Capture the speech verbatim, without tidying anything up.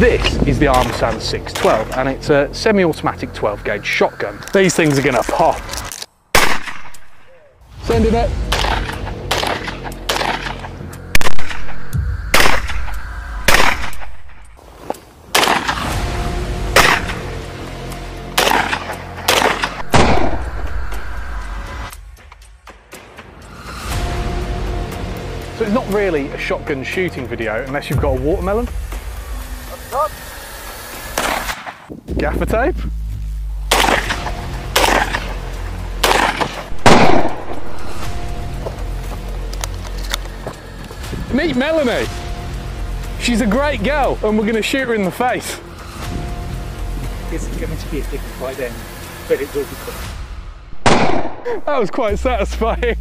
This is the Armsan six twelve, and it's a semi-automatic twelve gauge shotgun. These things are gonna pop. Sending it. So it's not really a shotgun shooting video unless you've got a watermelon. Gaffer tape. Meet Melanie. She's a great girl and we're going to shoot her in the face. It's going to be a different by then, but it will be quick. That was quite satisfying.